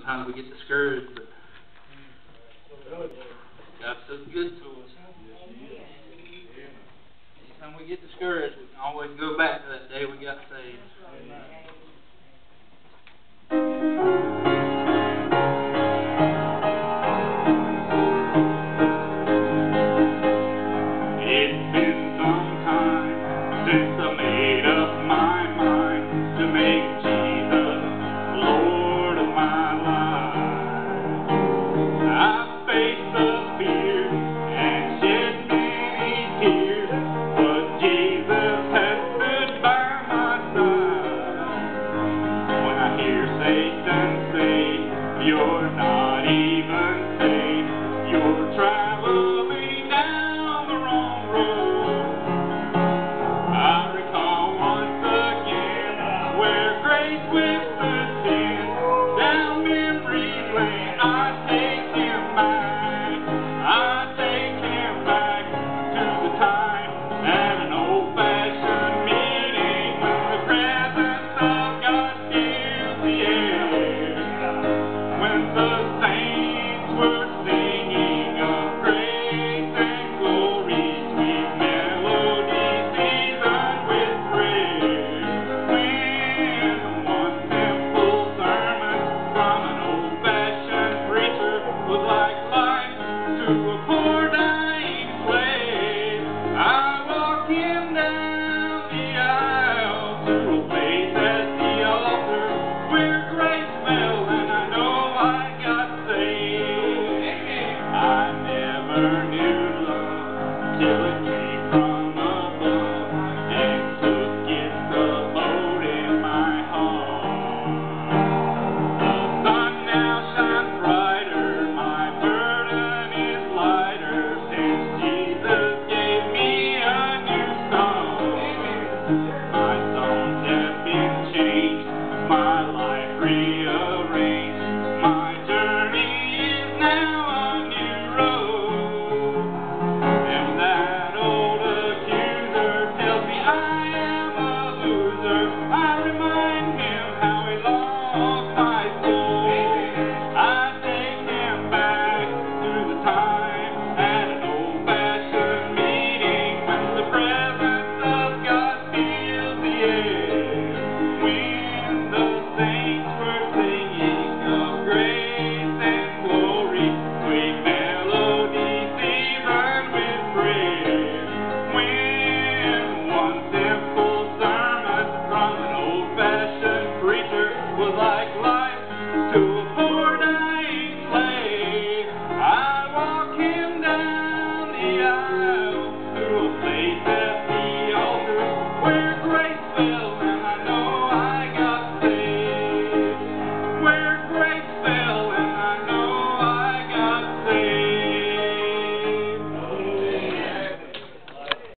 sometimes we get discouraged, but God's so good to us. Anytime we get discouraged, we can always go back to that day we got saved. It's been some time since I made up my mind to make Jesus Lord of my life. I faced the fear and shed many tears, but Jesus has stood by my side. When I hear Satan say, "You're not even safe, you're traveling down the wrong road," I recall once again where grace withstood sin. Down memory lane I take him back. I take him back to the time at an old-fashioned meeting when the presence of God fills the air. When the saints were singing of grace and glory, sweet melodies seasoned with prayer. When one simple sermon from an old-fashioned preacher was like life to a poor dying slave, I walk him down the aisle to a place at the altar where grace fell and I know I got saved. I never knew love till it came from above and took its abode in my heart. The sun now shines brighter, my burden is lighter since Jesus gave me a new song. My songs have been changed, my life rearranged, my journey is now a new road. And when that old accuser tells me I am a loser, I remind him how he lost my soul. I take him back to the time at an old-fashioned meeting when the presence of God fills the air. When the saints were singing of grace and glory, sweet melodies seasoned with prayer. When one simple sermon from an old-fashioned preacher was like life to